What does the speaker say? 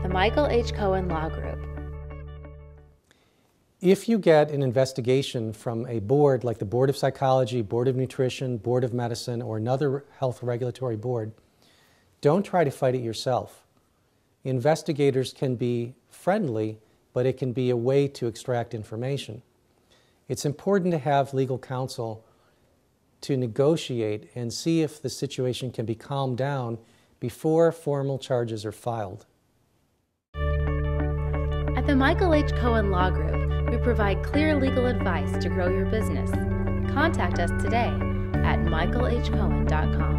the Michael H. Cohen Law Group. If you get an investigation from a board like the Board of Psychology, Board of Nutrition, Board of Medicine, or another health regulatory board, don't try to fight it yourself. Investigators can be friendly, but it can be a way to extract information. It's important to have legal counsel to negotiate and see if the situation can be calmed down before formal charges are filed. At the Michael H. Cohen Law Group, we provide clear legal advice to grow your business. Contact us today at michaelhcohen.com.